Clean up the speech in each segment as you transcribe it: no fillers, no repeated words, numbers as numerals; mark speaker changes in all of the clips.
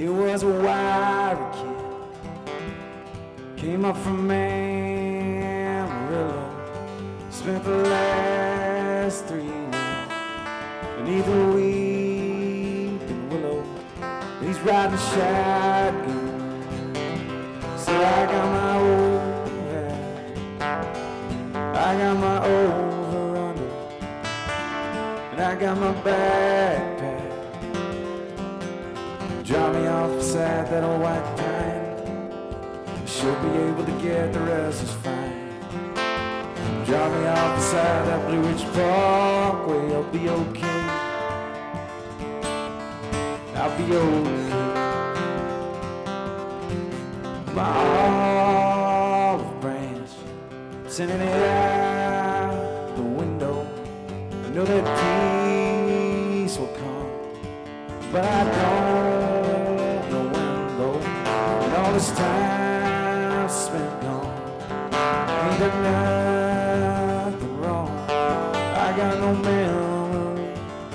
Speaker 1: He was a wiry kid, came up from Amarillo, spent the last 3 years beneath a weeping willow. He's riding shotgun, so I got my old hat, I got my over-under, and I got my backpack. Drop me off beside that old white pine, should be able to get the rest is fine. Drop me off beside that Blue Ridge Parkway, I'll be okay, I'll be okay. My olive branch, sending it out the window. I know that peace will come, but I don't know when though. And all this time spent gone, ain't done nothing wrong. I got no memory,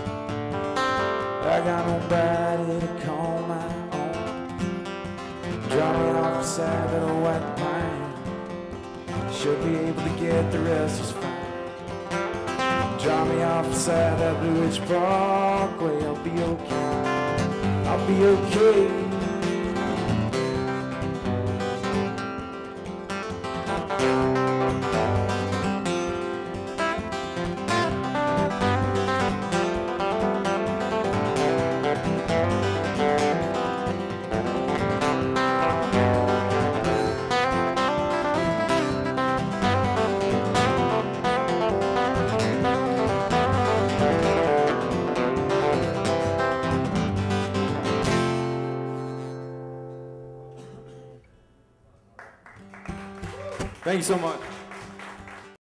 Speaker 1: I got nobody to call my own. Drop me off beside that old white pine, should be able to get the rest is fine. Drop me off beside that Blue Ridge Parkway, I'll be okay, I'll be okay. Thank you so much.